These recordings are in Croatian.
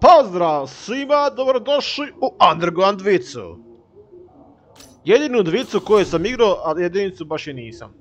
Pozdrav svima, dobrodošli u Underground dvicu. Jedinu dvicu koju sam igrao, a jedinicu baš i nisam.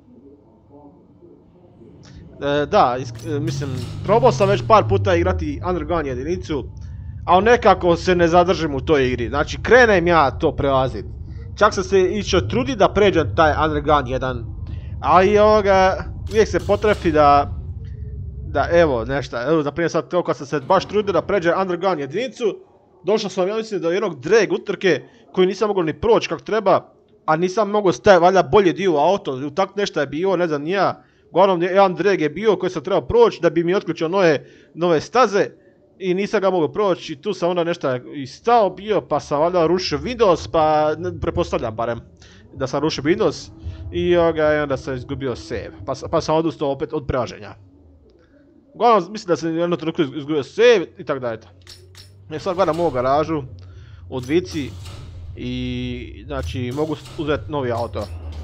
Mislim, probao sam već par puta igrati Underground jedinicu, ali nekako se ne zadržim u toj igri. Znači, krenem ja to prelazit. Čak sam se išao trudi da pređem taj Underground 1, ali uvijek se potrefi da evo nešto, na primjer sad to kad sam se baš trudio da pređem Underground jedinicu, došao sam ja mislim do jednog drag utrke koju nisam mogao ni proći kako treba, a nisam mogao staviti valjda bolji dio u auto, tako nešto je bio, ne znam ni ja. Uglavnom jedan drag je bio koji sam trebao proći da bi mi otključio nove staze i nisam ga mogao proći i tu sam onda nešto i stao bio pa sam valjda rušio Windows, pa pretpostavljam barem da sam rušio Windows i onda sam izgubio save, pa sam odustao opet od prelaženja. Uglavnom, mislim da sam jedno trenutku izgubio save i tako da eto. Sad gledam ovu garažu u dvici i znači mogu uzeti novi auto.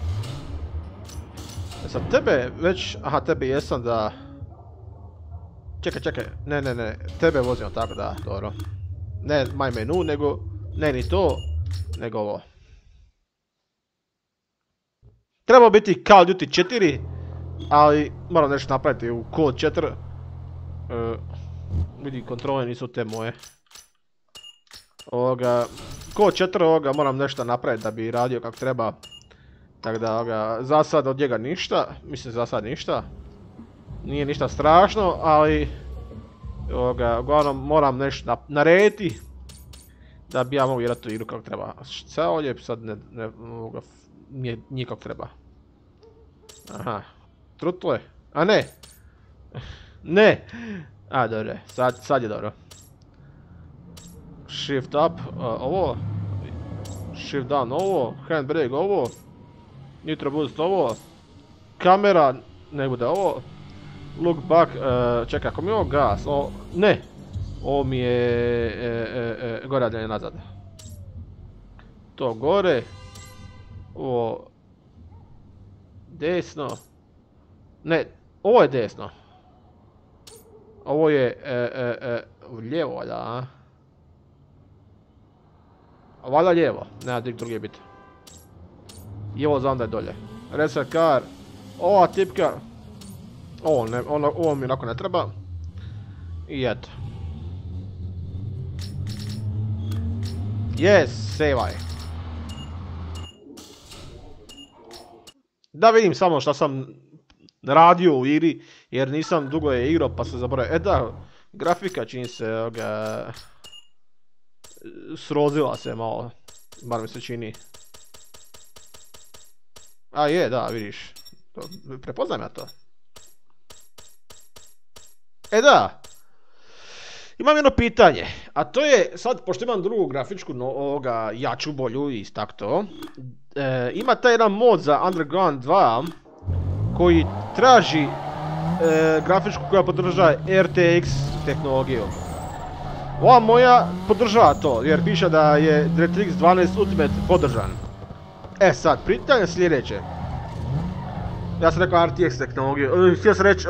Sad tebe već, aha tebe jesam da... Čekaj, ne, tebe vozimo tako da, dobro. Ne my menu, nego, ne ni to, nego ovo. Trebao biti Call of Duty 4, ali moram nešto napraviti u Code 4. Vidi, kontrole nisu te moje. Code 4 moram nešto napraviti da bi radio kako treba. Tako da za sad od njega ništa, mislim za sad ništa. Nije ništa strašno, ali uglavnom moram nešto narediti da bi ja mogu igrati tu igru kako treba. Sad ovdje sad nije kako treba. Aha, trutle, a ne! Ne! A dobro, sad je dobro. Shift up, ovo. Shift down ovo, handbrake ovo. Nitro boost ovo. Kamera, ne bude ovo. Look back, čekaj, ako mi je ovo gas, ne! Ovo mi je gore dalje nazad. To gore. Ovo... Desno. Ne, ovo je desno. Ovo je lijevo valjda, a? Valjda lijevo, nema druge biti. I ovo znam da je dolje. Reset car. Ova tipka. Ovo mi onako ne treba. I eto. Yes, saveaj. Da vidim samo šta sam radio u igri, jer nisam dugo je igrao pa se zaboravio. Da, grafika čini se srozila se malo, bar mi se čini. A je, da, vidiš, prepoznam ja to. Da, imam jedno pitanje, a to je, sad, pošto imam drugu grafičku, jaču, bolju i tak to, ima taj jedan mod za Underground 2, koji traži grafičku koja podržava RTX tehnologiju. Ova moja podržava to, jer piše da je DirectX 12 Ultimate podržan. Sad, pitanje je sljedeće. Ja sam rekao RTX tehnologiju, htio sam reći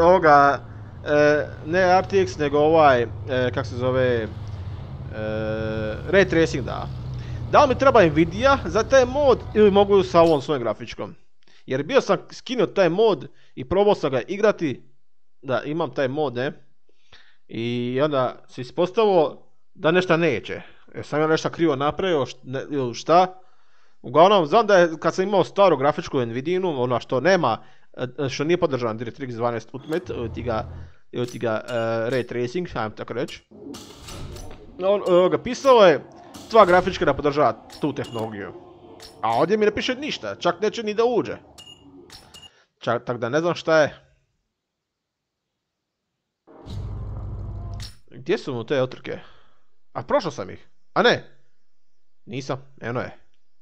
ne RTX, nego kak se zove, Ray Tracing, da. Da li mi treba Nvidia za taj mod ili mogu sa ovom svojom grafičkom? Jer bio sam skinuo taj mod i probao sam ga igrati, da imam taj mod, ne? I onda se ispostavilo da nešto neće. Jer sam ja nešto krivo napravio ili šta. Uglavnom, znam da je kad sam imao staru grafičku Nvidiju, ono što nema, što nije podržan DirectX 12 Ultimate, ili ti ga Ray Tracing, ajmo tako reći. Pisalo je tva grafička da podržava tu tehnologiju. A ovdje mi ne piše ništa, čak neće ni da uđe. Tako da ne znam šta je. Gdje su mu te utrke? A prošao sam ih. A ne! Nisam, eno je.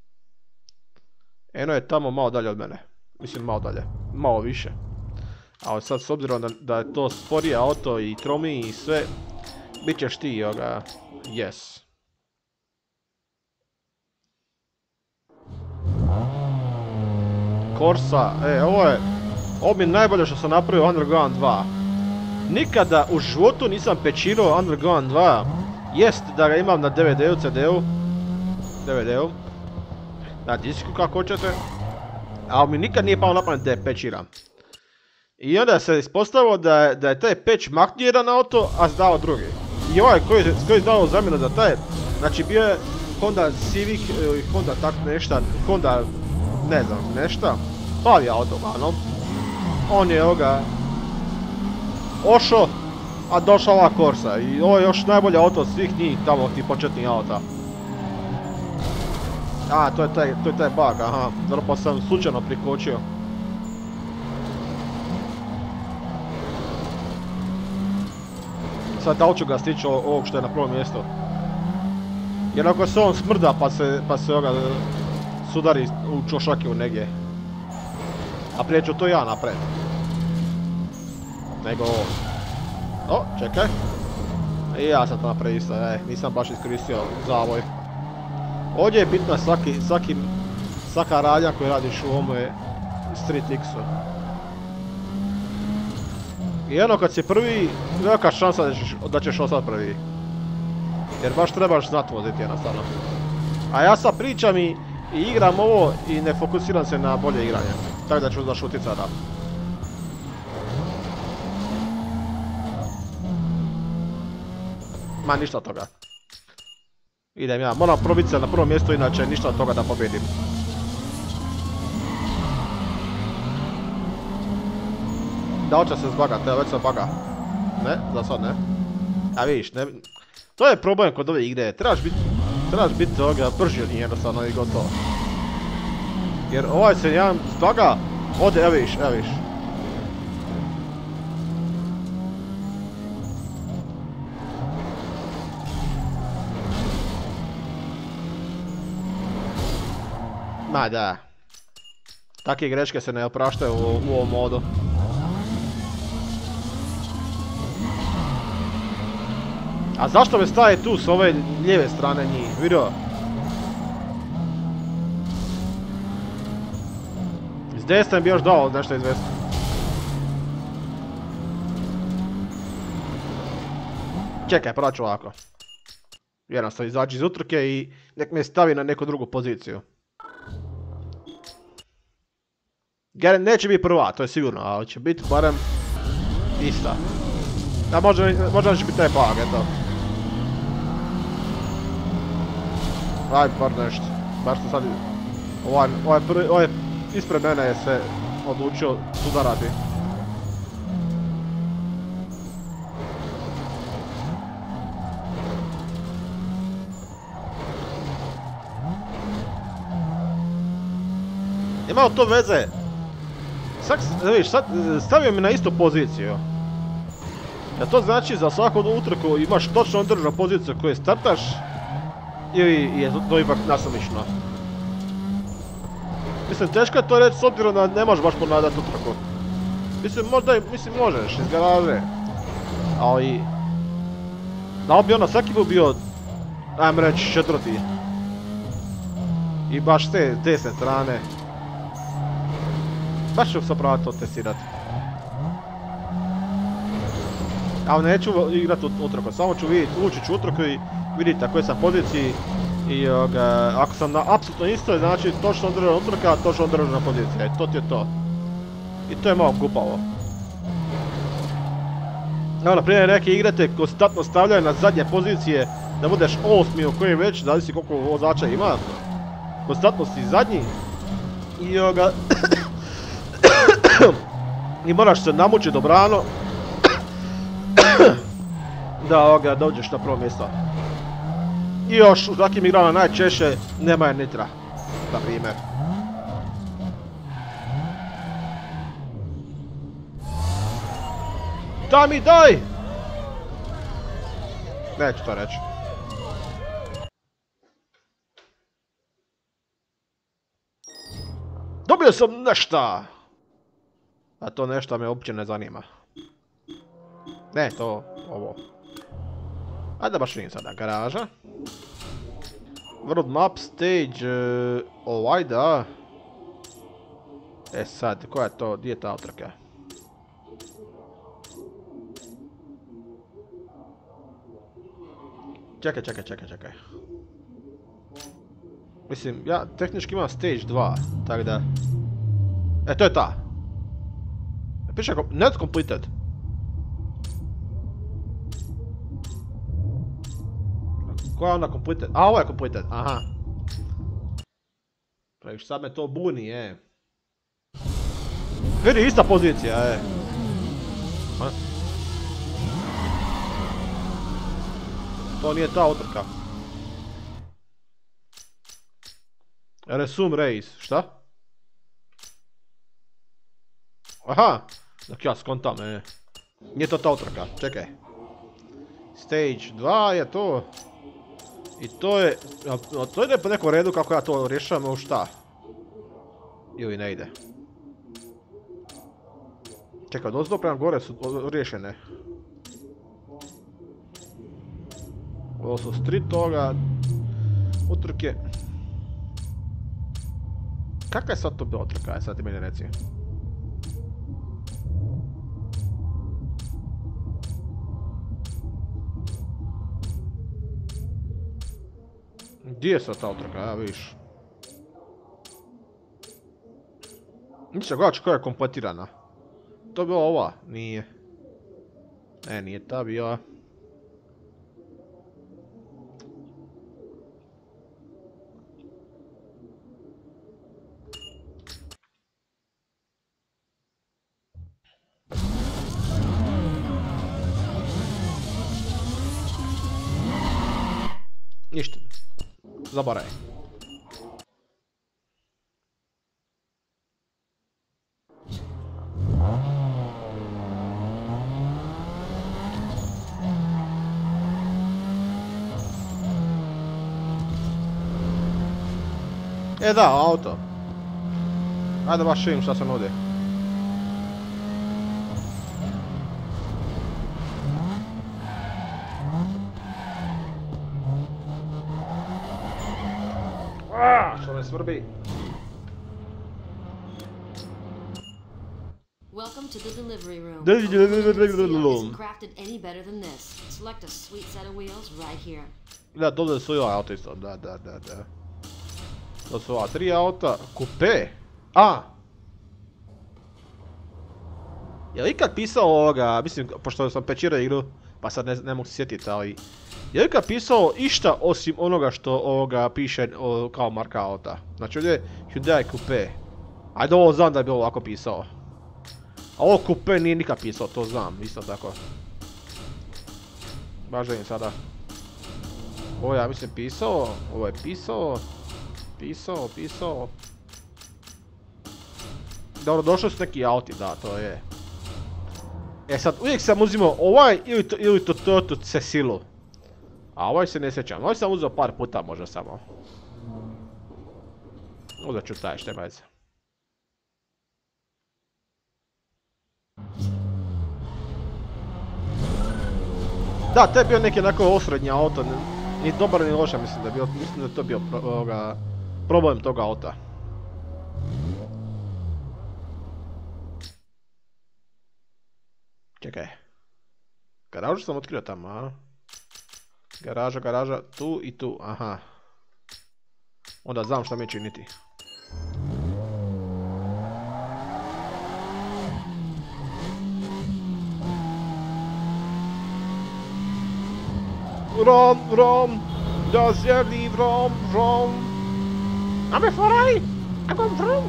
Eno je tamo malo dalje od mene. Mislim malo dalje, malo više. Ali sad s obzirom da je to sporije auto i tromiji i sve, bit ćeš ti, yes. Corsa, ovo mi je najbolje što sam napravio Underground 2. Nikada u životu nisam pečirao Underground 2, Jest da ga imam na DVD-u, CD-u. DVD-u. Na disku kako hoćete. Ali mi nikad nije palo na pamet da je pečiram. I onda se ispostavilo da je taj peć maknio jedan auto, a zdao drugi. I ovaj koji je dao zamjenu za taj, znači bio je Honda Civic, Honda tak nešta, Honda ne znam nešta, plavi auto uglavnom. On je ovoga ošao, a došla ova Corsa i ovo je još najbolji auto od svih njih tamo tih početnih auta. A, to je taj bug, aha, dobro pa sam slučajno prikočio. Sad da li ću ga stići ovog što je na prvom mjestu. Jer ako se on smrda pa se ovoga sudari u čošake negdje. A prije ću to ja napred. Nego ovo. O, čekaj. I ja sam to napravio isto, nisam baš iskoristio zavoj. Ovdje je bitna svaka radnja koju radiš u ovome Street X-u. I ono kad si prvi, velika šansa da ćeš ostati prvi. Jer baš trebaš znat voziti jednostavno. A ja sad pričam i igram ovo i ne fokusiram se na bolje igranje. Tako da ću zašutit sada. Ma ništa od toga. Idem ja, moram probiti se na prvom mjestu, inače ništa od toga da pobjedim. Da li će se zbagat, evo već se baga. Ne, za sad ne. A vidiš, ne... To je problem kod ove igre, trebaš biti brži od njih jednostavno i gotovo. Jer ovaj se jedan zbaga, ode, evo vidiš. Ma da. Takve greške se ne opraštaju u ovom modu. A zašto me staje tu s ove lijeve strane njih, vidio? S desne bi još dao nešto izvesti. Čekaj, provat ću ovako. Jednostavno izađi iz utrke i nek me stavi na neku drugu poziciju. Neće biti prva, to je sigurno, ali će biti barem ista. A možda će biti taj bug, eto. Aj, bar nešto. Baš sam sad... Ovaj ispred mene je se odlučio sudarati. Ima to veze? Sad stavio mi na istu poziciju. Ja to znači za svaku utrku imaš točno određenu poziciju koju startaš ili je to ipak nasumično? Mislim, teško je to reći s obzirom da ne možeš baš ponavljati utrku. Mislim možeš iz garaže. Ali... Da li bi ono svaki put bio, ajmo reći, četvrti. I baš te desne strane. Baš ću se pravo to testirati. Ali neću igrati utrku, samo ću vidjeti, ući ću utrku i vidjeti na kojoj sam poziciji. I ako sam na apsolutno istoj, znači točno određena utrka, točno određena pozicija. I to ti je to. I to je malo gupavo. Evo, na primjer, neke igrate konstantno stavljaju na zadnje pozicije da budeš osmi u kojim već, zavisi koliko vozača ima. Konstantno si zadnji. I i moraš se namučiti dobrano da dođeš na prvo mjesto. I još u takvim igrama najčešće nema nitra, na primjer. Da mi daj! Neću to reći. Dobio sam nešta! A to nešto me uopće ne zanima. Ne, to, ovo. Ajde baš vidim sada, garaža. World map, stage, ovaj da. E sad, koja je to, gdje je ta utrka? Čekaj. Mislim, ja tehnički imam stage 2, tako da... to je ta. Piše not completed. Koja je ona completed? A, ovo je completed, aha. Praviš, sad me to buni, Vidi, ista pozicija, To nije ta utrka. Resume race, šta? Aha, dok ja skontam, Nije to ta utrka, čekaj. Stage 2 je to. I to je... To ide po nekom redu kako ja to rješavam, u šta? Ili ne ide. Čekaj, dozdo prema gore su riješene. Ovo su street toga... Utrke... Kakva je sad to bila utrka? Sad ti meni reci. Gdje je sad ta utrka, ja vidiš? Ništa, gledat ću koja je kompletirana. To je bila ova? Nije. Ne, nije ta bila. Ništa. Zaboravim. Da, auto. Ajde baš vidim šta se nudi. Što me svrbi. Welcome to the delivery room. Isn't crafted any better than this. Select a sweet set of wheels right here. Da, dole su i ova auto isto, da. To su ova 3 auta, kupe. Je li ikad pisao ovoga, mislim, pošto sam pečirao igru, pa sad ne mogu se sjetiti, ali... Je li ikad pisao išta osim onoga što ovoga piše kao marka auta? Znači ovdje je Hyundai Coupe. Ajde, ovo znam da je bilo ovako pisao. A ovo Coupe nije nikad pisao, to znam, isto tako. Baš da im sada. Ovo ja mislim pisao, ovo je pisao. Pisao. Dobro, došli su neki auti, da, to je. Sad, uvijek sam uzimao ovaj ili to Toyota Cecilu. A ovaj se ne sjećam, ovaj sam uzeo par puta možda samo. Uzet ću taj, šta veze. Da, to je bio neki onako osrednji auto, ni dobar ni loša, mislim da je to bio problem toga auta. Čekaj. Garažu sam otkrio tamo, a? Garaža, tu i tu, aha. Onda znam što mi je činiti. Rom, das je liv, Rom. I'm a Ferrari, I go vroom.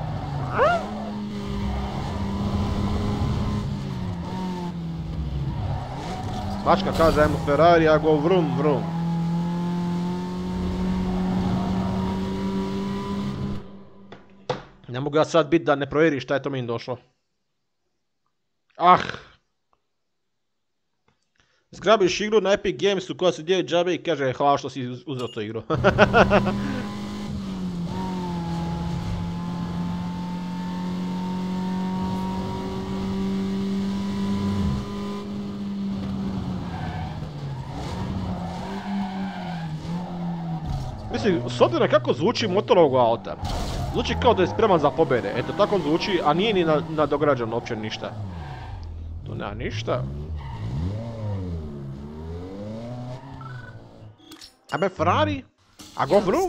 Mačka kaže I'm a Ferrari, I go vroom. Ne mogu ja sad biti da ne provjeri šta je to meni došlo. Zgrabiš igru na Epic Gamesu koja se dijeli džabe i kaže hvala što si uzeo tu igru. Mislim, s obzirom kako zvuči motor ovog auta, zvuči kao da je spreman za pobjede, eto tako zvuči, a nije ni nadograđan uopće ništa. Tu nema ništa. A Ferrari? A go vroom?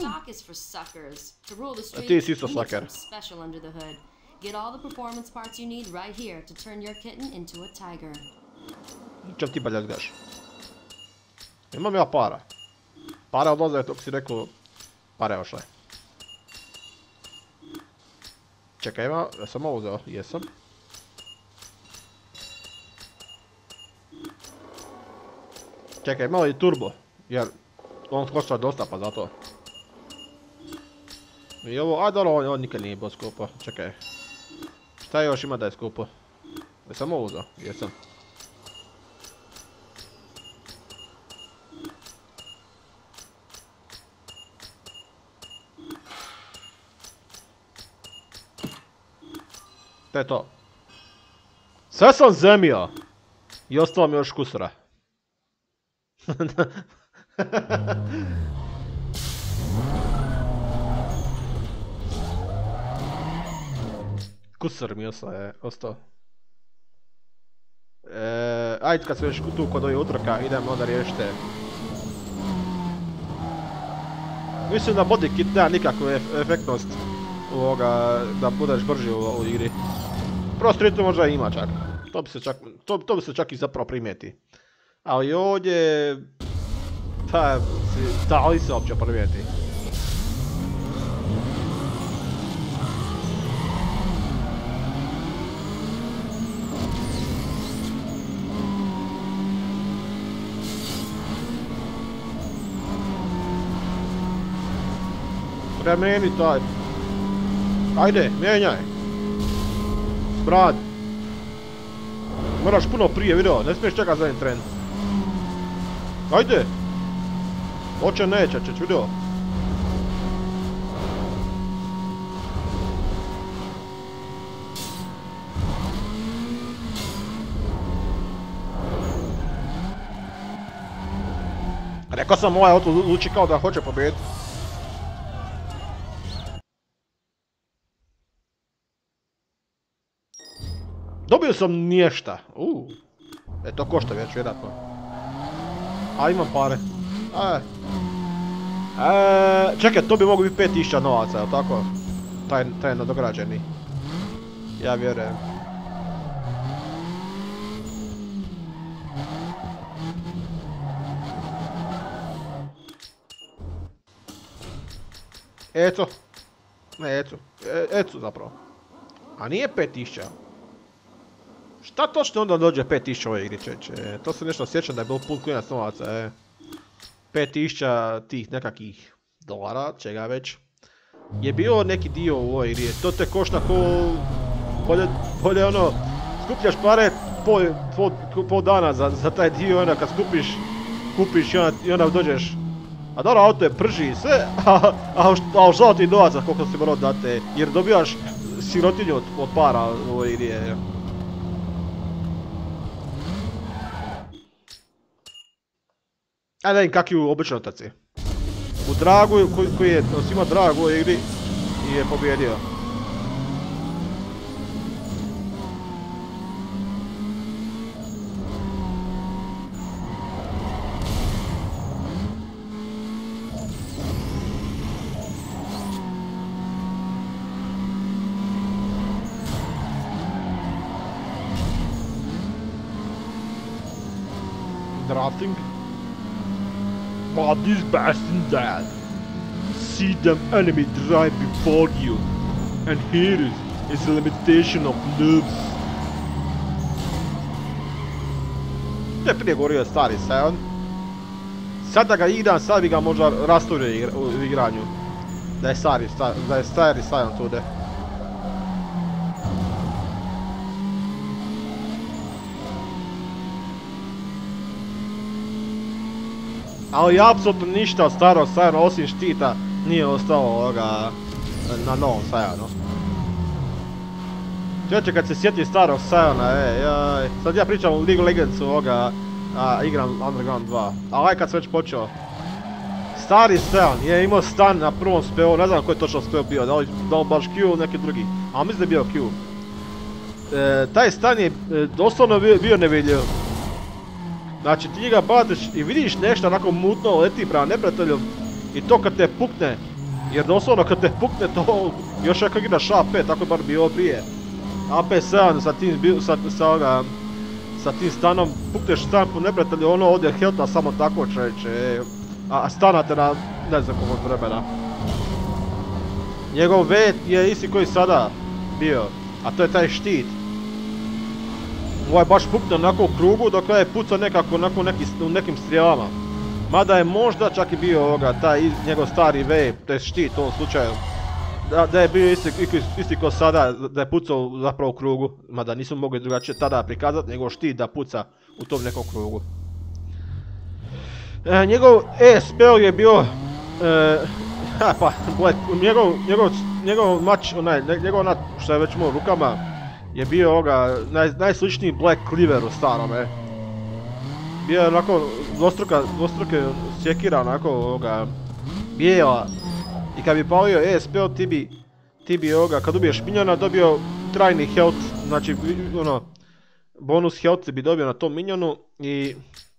Ti si isto sucker. Get all the performance parts you need right here to turn your kitten into a tiger. Čem ti baljazgaš? Imam ja para. Pare odlaze, dok si rekao, pare ošle. Čekaj, jesam ovo uzeo? Jesam. Čekaj, malo i turbo, jer on košta dosta pa zato. I ovo, dobro, on nikad nije bilo skupo, čekaj. Šta još ima da je skupo? Jesam ovo uzeo? Jesam. To je to. Sve sam zemio. I ostalo mi još kusura. Kusur mi je ostao. Ajde kad se već tu kod ovih utrka, idem onda riješite. Mislim da body kit nema nikakvu efektnost da budeš brži u igri. Pro Streetu možda ima čak. To bi se čak i zapravo primijeti. Ali ovdje... Da li se uopće primijeti? Premeni taj. Ajde, mijenjaj. Brad. Moraš puno prije video, ne smiješ čekati zadnji tren. Ajde. Hoće neće, ćeš video. Rekao sam ovaj auto luči kao da hoće pobijediti. Dobio sam niješta. To košta već vjerojatno. A imam pare. Čekaj, to bi moglo biti 5000 novaca, jel tako? Taj nadograđeni. Ja vjerujem. Eto. Ne, eto zapravo. A nije 5000. Šta točno onda dođe 5000 ove igri, čeće? To se nešto sjećam da je bilo pun klinac novaca, 5000 tih nekakvih dolara, čega već. Je bio neki dio u ovoj igri, to te košta bolje ono, skupljaš pare pol dana za taj dio, onda kad kupiš i onda dođeš. A dobro, auto je prži i sve, a žao ti novaca koliko si morao date, jer dobivaš sirotinju od para u ovoj igri. Ajde da vidim kakvi u običnoj trci. U Dragu, koji je svima drag u ovoj igri, je pobjedio. Drafting. But this bastard dad. See them enemy drive before you. And here is a limitation of nerves. To je prije govorio stari Sion. Sad da ga igram, sad bi ga možda rasturio u igranju. Da je stari Sion tude. Ali apsolutno ništa od starog Siona osim štita nije ostalo na novom Sionu. Čovječe, kad se sjeti starog Siona, sad ja pričam u League of Legendsu igram Underground 2. Ali kad sam već počeo. Stari Sion je imao stan na prvom speu, ne znam koji je točno speu bio, da li baš Q ili neki drugi, ali mislim da je bio Q. Taj stan je doslovno bio nevidljiv. Znači ti ga baciš i vidiš nešto onako mutno leti prema neprijatelju i to kad te pukne, jer doslovno kad te pukne to još ako igraš AP, tako je bar bilo prije. AP7 sa tim stanom, pukneš stan po neprijatelju, ono ovdje helta samo tako čovječe, a stanate na ne znam koliko vremena. Njegov V je isti koji sada bio, a to je taj štit. Ovaj baš pukne onako u krugu dok je pucao nekako onako u nekim strijelama. Mada je možda čak i bio taj njegov stari V, to je štit u ovom slučaju. Da je bio isti ko sada, da je pucao zapravo u krugu. Mada nisu mogli drugačije tada prikazati nego štit da puca u tom nekom krugu. Njegov E-spell je bio... njegov mač, njegov onaj što je već imao u rukama, je bio najsličniji Black Cleaver u starome. Bio je onako dvostruke sjekira, onako bijela. I kad bi palio E-spell ti bi kad ubiješ minjona dobio trajni health, znači bonus health bi dobio na tom minjonu i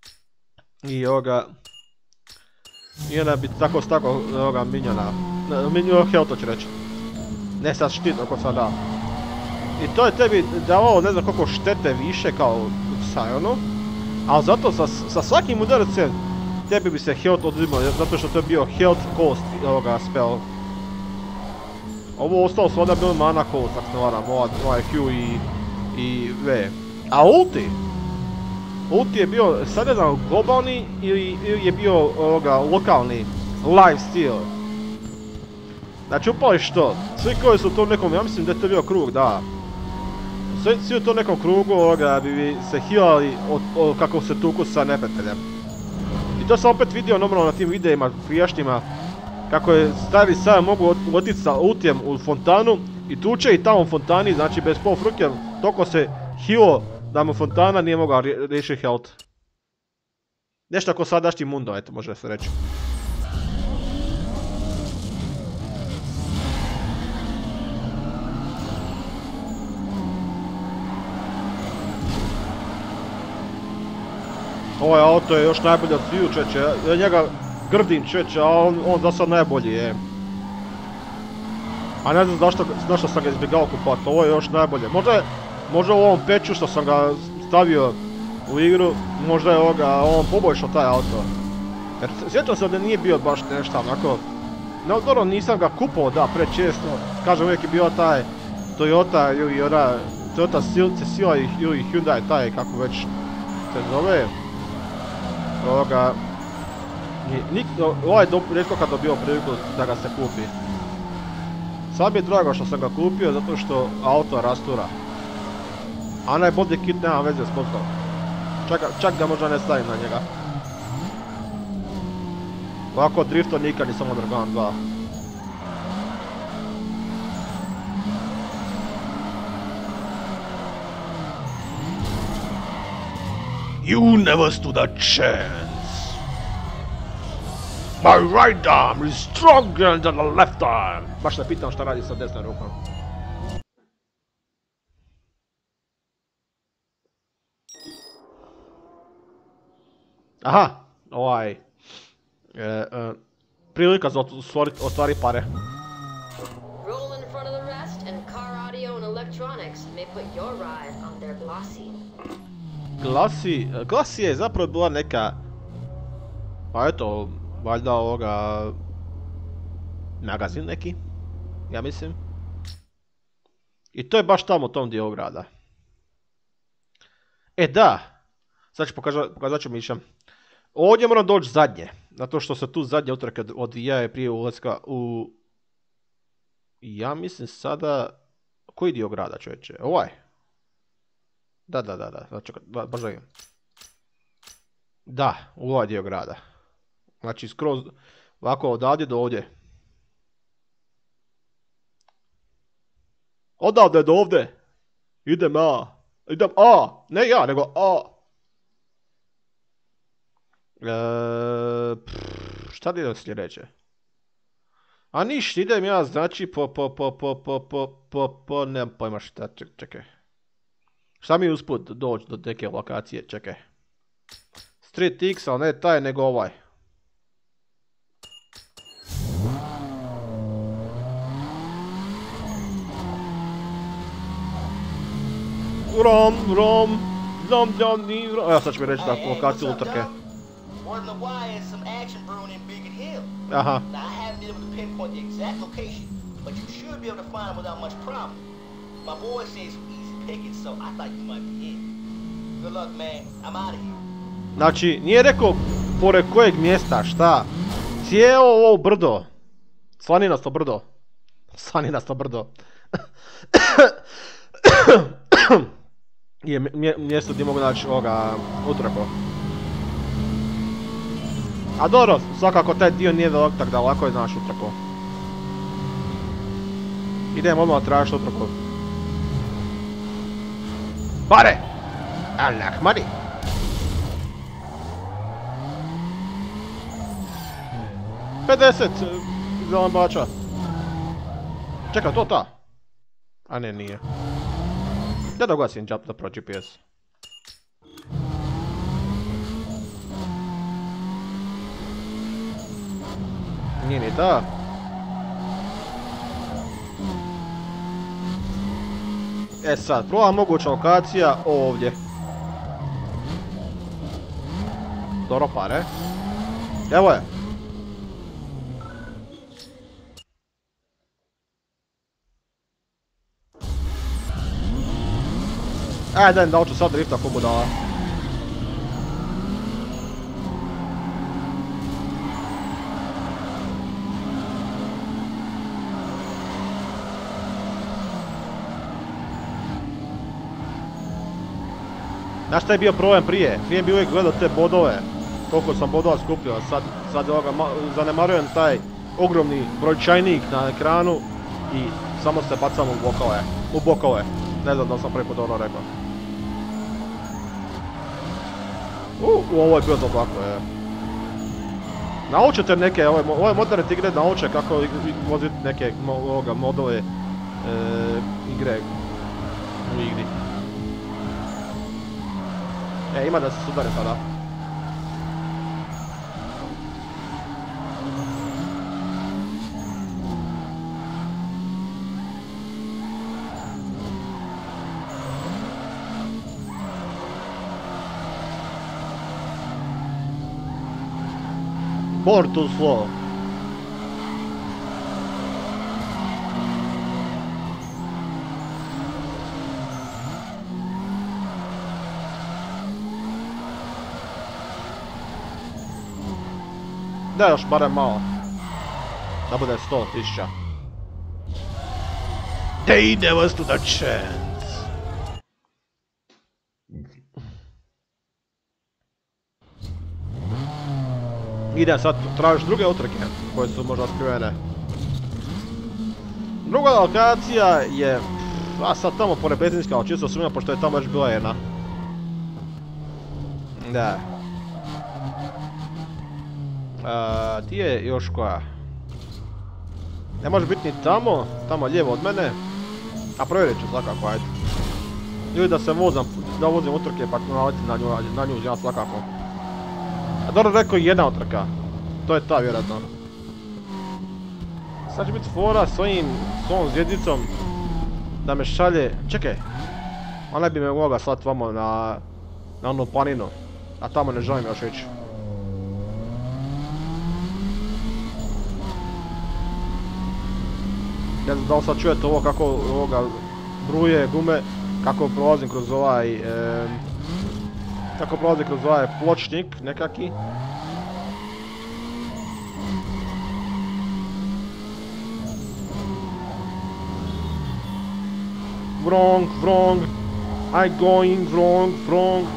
onda bi tako stako minjona, health ću reći. Ne sad štit, ako sad da. I to je tebi davalo ne znam koliko štete više kao Psionu, ali zato sa svakim udarcem tebi bi se health oduzimao, zato što to je bio health cost spell. Ovo ostalo su onda bilo mana cost, ako se ne varam, ovaj Q i V. A ulti je bio, sad ne znam, globalni ili je bio lokalni, life steal. Znači upališ to, svi koji su u tom nekom, ja mislim da je to bio krug, da. Svi u tom nekom krugu bi se healali kako se tuku sa neprijateljem. I to sam opet vidio normalno na tim videima prijašnjima, kako je stari sad mogu otići sa ultijem u fontanu i tuče i tamo u fontani, znači bez pol frukja, toliko se healo da mu fontana nije mogao riješiti health. Nešto ako sadašnji Mundo, eto može se reći. Ovaj auto je još najbolji od sviju čeće, ja njega grdim čeće, a on za sad najbolji je. A ne znam zašto sam ga izbjegao kupati, ovo je još najbolje. Možda u ovom peću što sam ga stavio u igru, možda je on poboljšao taj auto. Jer sjećam se da nije bio baš nešto onako... No dobro, nisam ga kupao da prečesto, kažem uvijek je bio taj Toyota ili Toyota Celica ili Hyundai taj kako već se zove. Ovaj rijetko kad dobio priliku da ga se kupi. Sad mi je drago što sam ga kupio zato što auto rastura. A onaj body kit nema veze s motom. Čak ga možda ne stavim na njega. Ovako drifto nikad nisam Underground 2. You never stood a chance. My right arm is stronger than the left arm. Baš ne pitam šta radi sa desnom rukom. Aha, prilika za ostvari pare. Roll in front of the rest and car audio and electronics may put your ride on their glossy. Glossy je zapravo bila neka, pa eto, valjda magazin neki, ja mislim. I to je baš tamo u tom dijelu grada. E da, sad ću pokazat ću mišam. Ovdje moram doći zadnje, zato što se tu zadnje utrke odvijaju prije ulaska u... Ja mislim sada... Koji dio grada čovječe? Ovaj? Da, baš da imam. Da, u ovaj dio grada. Znači skroz ovako odavdje do ovdje. Odavde do ovdje. Idem ne ja, nego A. Šta li da sljedeće? A niš, idem ja znači nemam pojma šta, čekaj. Šta mi je usput doći do neke lokacije, čekaj. Street X, ali ne taj, nego ovaj. Rom, evo sad ću mi reći da lokaciju utrke. Aha. Znači, nije rekao pored kojeg mjesta, šta? Cijelo ovo brdo. Slaninasto brdo. Slaninasto brdo. Je mjesto gdje mogu naći ovoga utrku. A dobro, svakako taj dio nije tak da lako je znaš utrku. Idemo odmah tražiti utrku. Pare! Allah mari! $50 za lambača. Čekaj, to ta? A ne, nije. Da ugasim zapravo GPS. Nije ni ta. E sad, prva moguća lokacija ovdje. Dobro pare. Evo je. Daj da hoću sad drifta ko budala. Znaš šta je bio problem prije? Prije bi uvijek gledao te bodove. Koliko sam bodova skupio, sad zanemarujem taj ogromni brojčajnik na ekranu i samo se bacam u bokove. Ne znam da li sam prvi put dobro rekao. Ovo je bilo to ovako, je. Naučite neke, ove moderne igre nauče kako voziti neke modove igre u igri. Ima da se sudare sada. Born too slow. Da još barem malo. Da bude 100.000. They never stood a chance. Idem sad tražiš druge utrke koje su možda skrivene. Druga lokacija je... A sad tamo pored benzinska, ali čisto sumnjam pošto je tamo već bila jedna. Da. Ti je još koja? Ne može biti ni tamo lijevo od mene. A provjerit ću svakako, ajde. Ili da se vozim utrke pa naleti na nju ja svakako. A dobro rekao jedna utrka. To je ta vjerojatno. Sad će biti fora s ovom zvijezdicom da me šalje... Čekaj! Ona bi me mogla slati vamo na onu planinu. A tamo ne želim još ići. Ne znam da li sad čujete ovo kako ovoga bruje gume, kako prolazim kroz ovaj... Kako prolazim kroz ovaj pločnik nekaki. Wrong, I going wrong.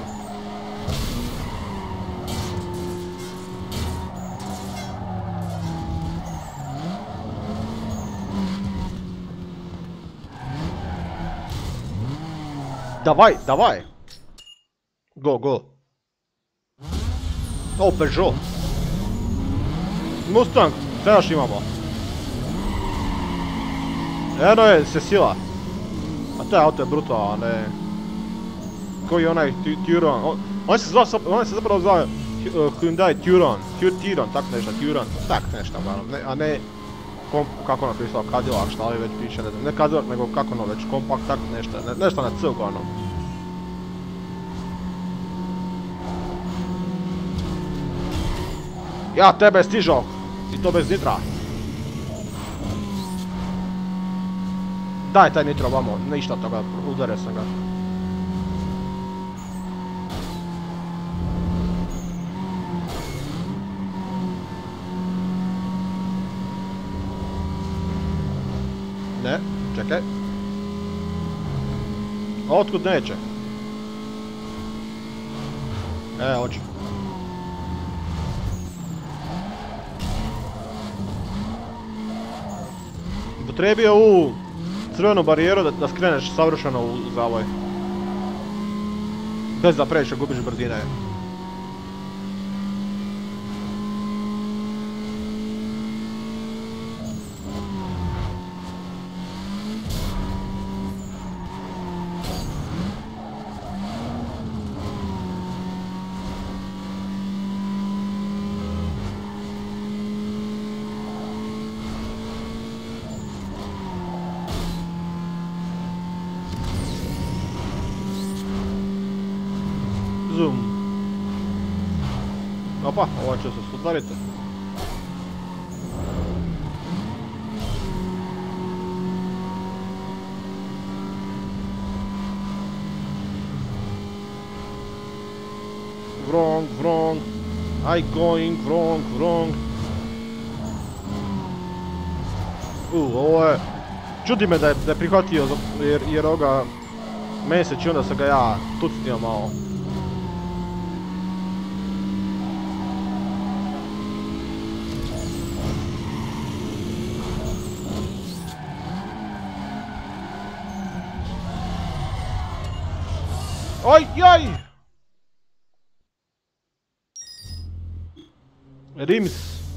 Давай! Go! O, Peugeot! Mustang, sve još imamo. Eno je Cecilia. A taj auto je brutalan, ne... Koji je onaj Turon? On se zapravo zvao Hyundai Turon, tak nešto, Turon, tak nešto, a ne kako ono pisao, Cadillac, šta li već piše, ne znam, ne Cadillac, nego kako ono već, kompakt, tak nešto, nešto na C uglavnom. Ja tebe stižao, i to bez nitra. Daj taj nitro vamo, ništa od toga, udario sam ga. Ne, čekaj. Otkud neće? Hoću. Potrebio ovu crvenu barijeru da skreneš savršeno u zavoj. Bez da previše gubiš brzine. Zoom. Opa, ovo će se sudariti. Wrong. I going wrong. Ovo je... Čudi me da je prihvatio jer ovoga... Meni se čini da sam ga ja tucnio malo. Oj! Rims.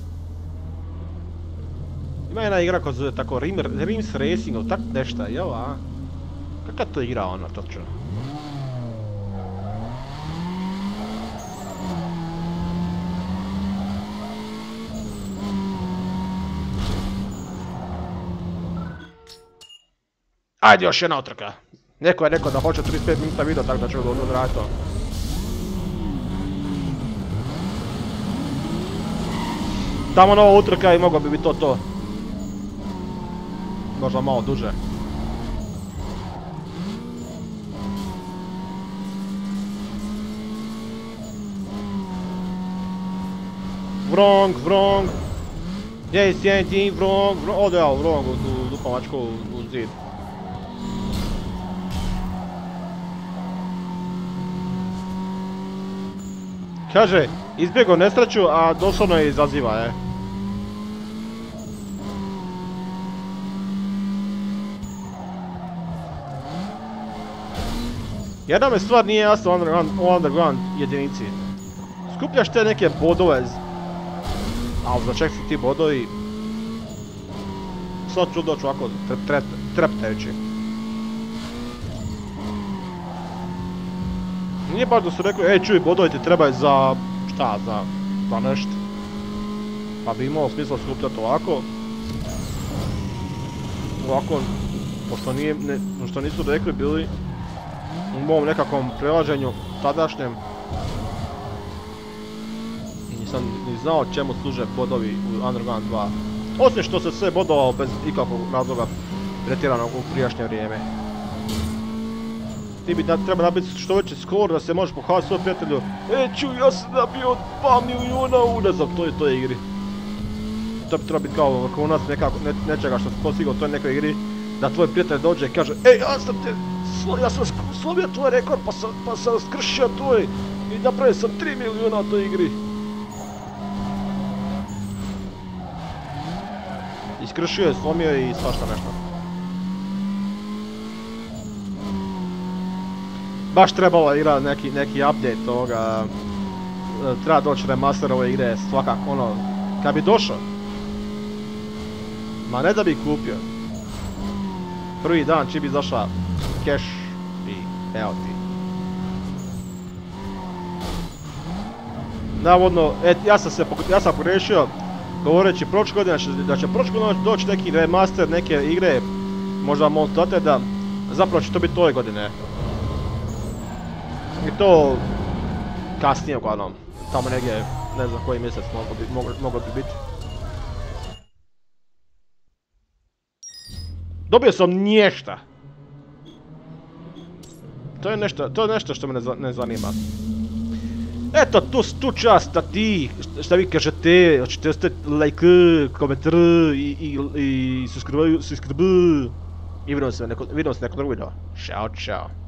Ima jedna igra koja se zove tako Rims Racing ili tak nešto, jel a? Kakva to igra ona točno? Ajde još jedna utrka. Neko je rekao da hoće 35 minuta video, tako da ću odraditi to. Tamo nova utrka i moglo bi biti to. Možda malo duže. Wrong. Yes, wrong. Ode ja wrong u dupamačku u zid. Kaže, izbjegao nesreću, a doslovno je izaziva, Jedna me stvar nije jasna u underground jedinici. Skupljaš te neke bodove, a za ček su ti bodovi... Sad ću doći ovako treptajući. Nije baš da su rekli, čuj, bodovi ti trebaju za... šta, za nešto. Pa bi imalo smisla skupljati ovako. Ovako, pošto nisu rekli bili u mom nekakvom prelaženju tadašnjem. Nisam ni znao čemu služe bodovi u Underground 2. Osim što se sve bodovao bez ikakvog razloga pretjeranog u prijašnje vrijeme. Ti bi treba nabiti što veći skor da se možeš pohvaliti svoj prijatelju. Čuj, ja sam nabio 2 milijuna unazad u toj igri. To bi treba biti kao vrhunac nečega što si postigao u toj nekoj igri. Da tvoj prijatelj dođe i kaže, ja sam slomio tvoj rekord pa sam skršio tvoj i napravio sam 3 milijuna u toj igri. Iskršio je, slomio i svašta nešto. Baš trebalo igrati neki update ovoga. Treba doći remaster ove igre, svakako ono, kad bi došao. Ma ne da bi kupio. Prvi dan čim bi izašla cash i evo ti. navodno, ja sam pogrešio govoreći prošle godine da će prošle godine doći neki remaster neke igre, možda Monster Hunter, zapravo će to biti ove godine. I to kasnije uglavnom, tamo negdje, ne znam koji mjesec moglo bi biti. Dobio sam nješta. To je nešto što me ne zanima. Eto, tu čast da ti, šta vi kažete, hoćete ostaviti like, komentar i subscribe. I vidimo se neko drugo video. Ćao, čao.